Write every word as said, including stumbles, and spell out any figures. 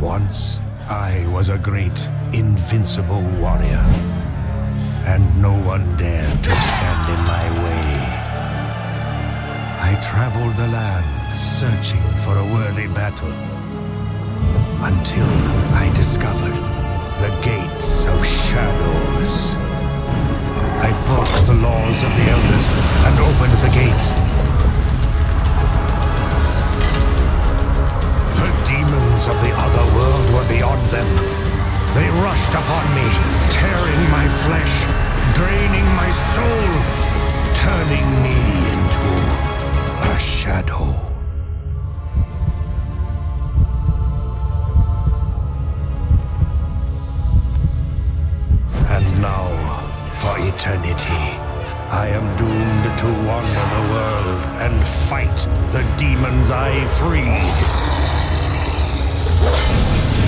Once, I was a great, invincible warrior, and no one dared to stand in my way. I traveled the land, searching for a worthy battle, until I discovered the Gates of Shadows. I broke the laws of the Elders and opened the gates. The demons of the other world were beyond them. They rushed upon me, tearing my flesh, draining my soul, turning me into a shadow. And now, for eternity, I am doomed to wander the world and fight the demons I freed.